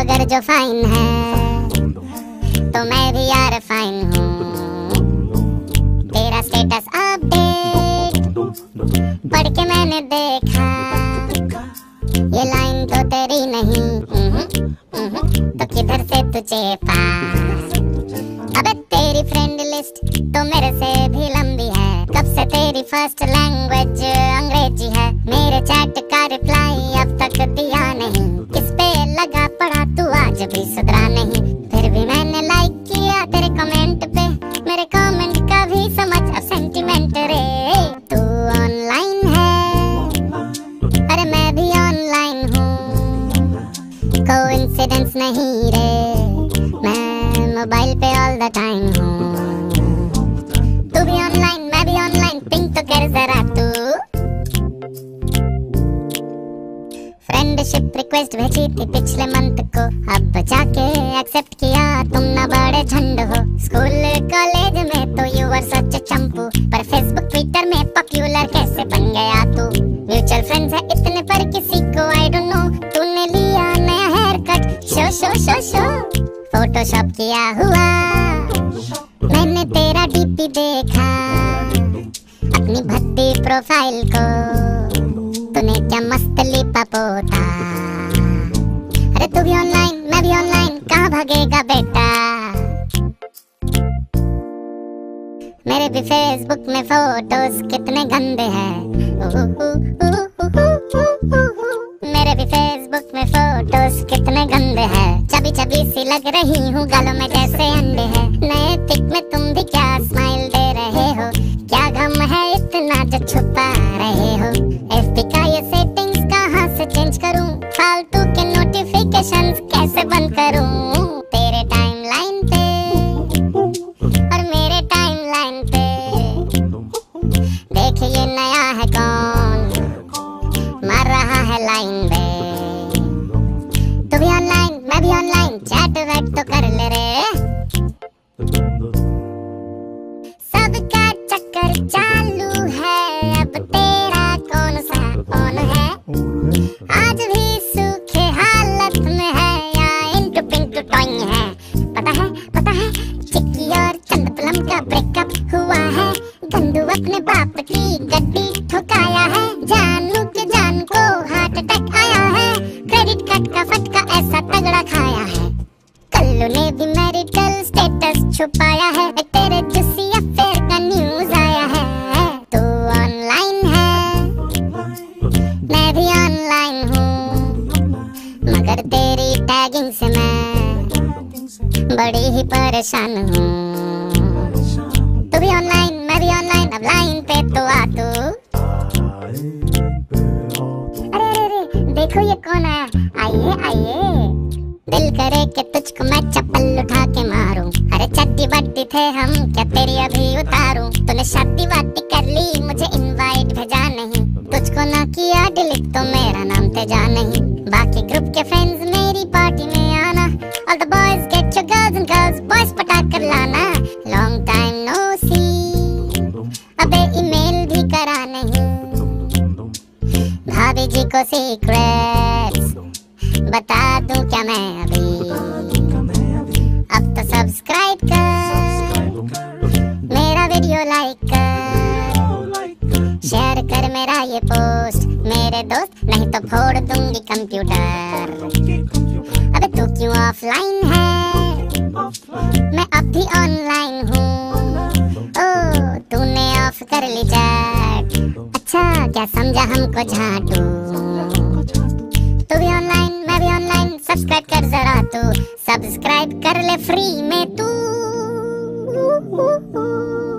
अगर जो फाइन है तो मैं भी यार फाइन हूँ। तेरा स्टेटस अपडेट पढ़ के मैंने देखा, ये लाइन तो तेरी नहीं, तो किधर से तुझे पास। अबे तेरी फ्रेंड लिस्ट तो मेरे से भी लंबी है, कब से तेरी फर्स्ट लैंग्वेज अंग्रेजी है। मेरे चैट का रिप्लाई अब तक दिया नहीं, किस पे लगा पड़ा तू आज भी सुधरा नहीं। फिर भी मैंने लाइक किया तेरे कमेंट पे, मेरे कमेंट का भी समझ अब सेंटिमेंट रे। तू ऑनलाइन है, अरे मैं भी ऑनलाइन हूँ, कोइंसिडेंस नहीं रे, मैं मोबाइल पे ऑल द टाइम हूँ। तू भी ऑनलाइन मैं भी ऑनलाइन, पिंक तो कर जरा तू। फ्रेंडशिप रिक्वेस्ट भेजी थी पिछले मंथ को, अब जाके एक्सेप्ट किया, तुम ना बड़े झंड हो। स्कूल कॉलेज में तो यू वर सच चंपू, पर फेसबुक ट्विटर में पॉपुलर कैसे बन गया तू। म्यूचुअल फ्रेंड्स है इतने पर किसी को आई डोंट नो, तूने लिया नया haircut, show show show show Photoshop किया हुआ। मैंने तेरा डीपी देखा, अपनी भद्दी प्रोफाइल को तूने क्या मस्त लिपा पोता। अरे तू भी ऑनलाइन मैं भी ऑनलाइन, कहाँ भागेगा बेटा। मेरे भी फेसबुक में फोटोज कितने गंदे हैं, मेरे भी फेसबुक में फोटोज कितने गंदे हैं। चबी चबी सी लग रही हूँ, गालों में जैसे अंडे हैं। नए पिक में तुम भी क्या स्माइल दे रहे हो, क्या गम है इतना जो छुपा रहे हो। एफबी का ये सेटिंग्स कहाँ से चेंज करूँ, फालतू के नोटिफिकेशंस कैसे बंद करूँ। तेरे टाइमलाइन पे और मेरे टाइमलाइन पे देख ये नया है कौन, मार रहा है लाइन पे। तू भी ऑनलाइन मैं भी ऑनलाइन, चैट वैट तो कर ले रे। सबका चक्कर चालू है, अब तेरा कौन सा ऑन है। आज भी सूखे हालत में है या इंटू पिंटू टॉइंग है। पता है चिक्की और चंदपलम का ब्रेकअप हुआ है, गंदू अपने बाप की गड्डी ठुकाया है। जानू के जान को हार्ट अटैक आया है, क्रेडिट कार्ड का फटका ऐसा तगड़ा खाया है। कल्लू ने भी मैरिटल स्टेटस छुपाया है, तेरे जुसी अफेयर का न्यूज आया है। तू ऑनलाइन है मैं भी ऑनलाइन हूँ, मगर तेरी टैगिंग से मैं बड़ी ही परेशान हूँ। तू भी ऑनलाइन मैं भी ऑनलाइन, अब लाइन पे तो आ तू। अरे देखो ये कौन आया, आइए आइए। दिल करे कि तुझको मैं चप्पल उठा के मारूं, अरे चड्डी बड्डी थे हम क्या तेरी अभी उतारूं। तूने शादी वादी कर ली मुझे इनवाइट भेजा नहीं, तुझको ना किया डिलीट तो मेरा नाम तेजा नहीं। बाकी ग्रुप के फ्रेंड्स मेरी पार्टी में आना, all the boys get your girls and girls boys पटा कर लाना। लॉन्ग टाइम नो सी, अबे ईमेल भी करा नहीं। भाभी जी को सीक्रेट्स बता दूं क्या मैं अभी, अब तो सब्सक्राइब कर, मेरा वीडियो लाइक कर, शेयर कर मेरा ये पोस्ट मेरे दोस्त, नहीं तो फोड़ दूंगी कंप्यूटर। अबे तू क्यों ऑफलाइन है, मैं अब भी ऑनलाइन हूँ। ओ तूने ऑफ कर ली चैट, अच्छा क्या समझा हमको झाटू। तू भी ऑनलाइन मैं भी ऑनलाइन, सब्सक्राइब कर जरा तू, सब्सक्राइब कर ले फ्री में तू।